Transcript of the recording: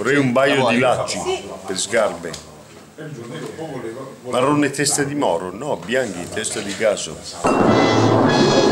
Vorrei un paio di lacci per scarpe. Marrone testa di moro? No, bianchi testa di caso.